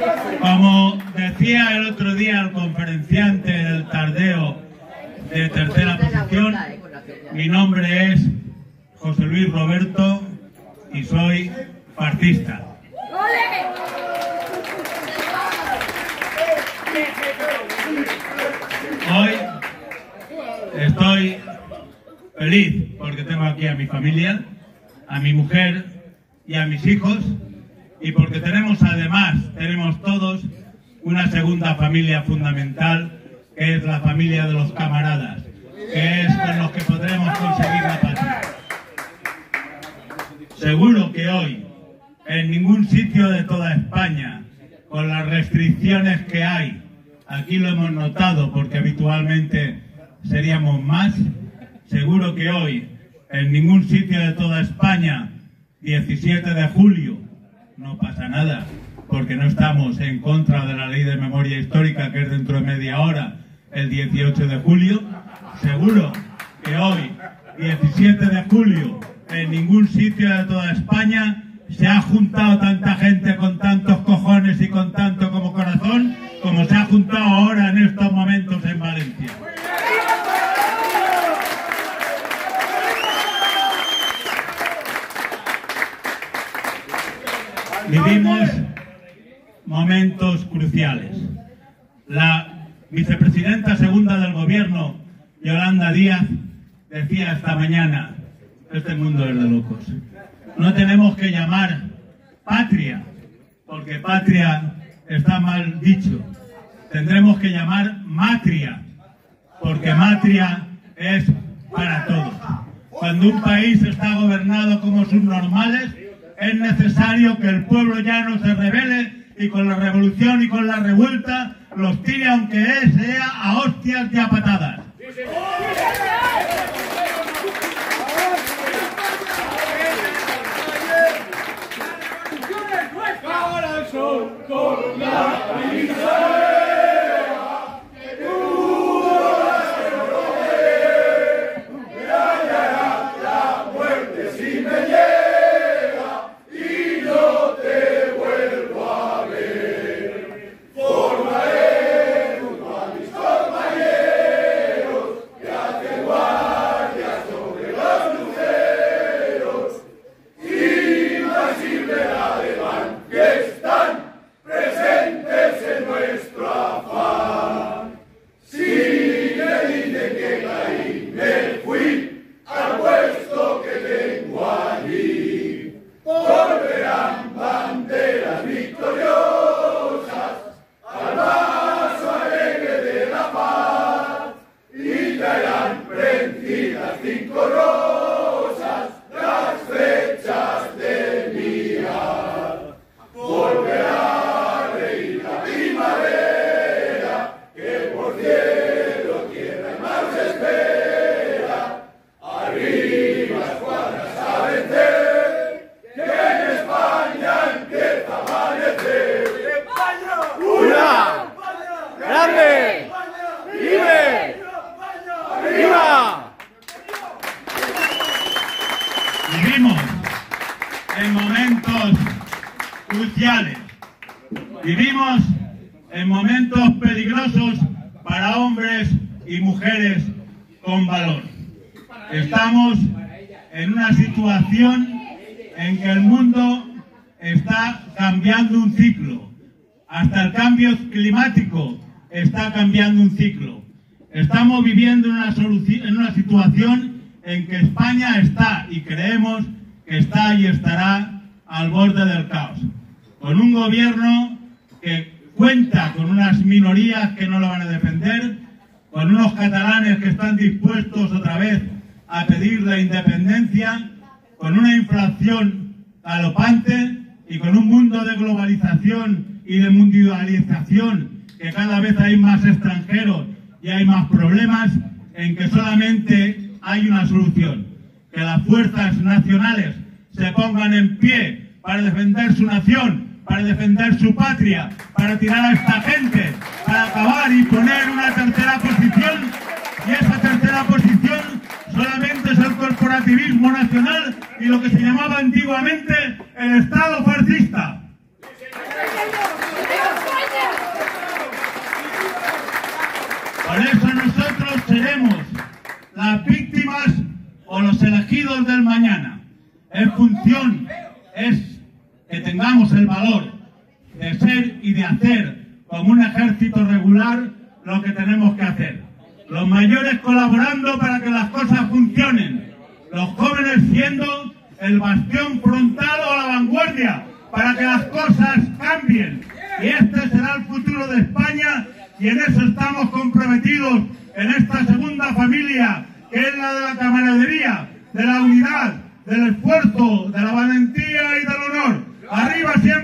Como decía el otro día el conferenciante del Tardeo de tercera posición, mi nombre es José Luis Roberto y soy fascista. Hoy estoy feliz porque tengo aquí a mi familia, a mi mujer y a mis hijos, y porque tenemos todos una segunda familia fundamental, que es la familia de los camaradas, que es con los que podremos conseguir la patria. Seguro que hoy, en ningún sitio de toda España, con las restricciones que hay, aquí lo hemos notado porque habitualmente seríamos más, seguro que hoy, en ningún sitio de toda España, 17 de julio, no pasa nada, porque no estamos en contra de la ley de memoria histórica, que es dentro de media hora, el 18 de julio. Seguro que hoy, 17 de julio, en ningún sitio de toda España se ha juntado tanta gente con tantos cojones y con tanto como corazón como se ha juntado ahora en estos momentos en Valencia. Vivimos momentos cruciales. La vicepresidenta segunda del gobierno, Yolanda Díaz, decía esta mañana: este mundo es de locos. No tenemos que llamar patria, porque patria está mal dicho. Tendremos que llamar matria, porque matria es para todos. Cuando un país está gobernado como subnormales, es necesario que el pueblo llano se rebele y con la revolución y con la revuelta los tire, aunque sea a hostias y a patadas. Con la Vivimos en momentos cruciales, vivimos en momentos peligrosos para hombres y mujeres con valor. Estamos en una situación en que el mundo está cambiando un ciclo. Hasta el cambio climático está cambiando un ciclo. Estamos viviendo en una situación en que España está, y creemos que está y estará, al borde del caos. Con un gobierno que cuenta con unas minorías que no lo van a defender, con unos catalanes que están dispuestos otra vez a pedir la independencia, con una inflación galopante y con un mundo de globalización y de mundialización, que cada vez hay más extranjeros y hay más problemas, en que solamente hay una solución: que las fuerzas nacionales se pongan en pie para defender su nación, para defender su patria, para tirar a esta gente, para acabar y poner una tercera posición, y esa tercera posición solamente es el corporativismo nacional y lo que se llamaba antiguamente el Estado fascista. o los elegidos del mañana. Es que tengamos el valor de ser y de hacer como un ejército regular lo que tenemos que hacer. Los mayores colaborando para que las cosas funcionen. Los jóvenes siendo el bastión frontal o la vanguardia para que las cosas cambien. Y este será el futuro de España, y en eso estamos comprometidos en esta segunda familia, que es la de la camaradería, de la unidad, del esfuerzo, de la valentía y del honor. ¡Arriba siempre!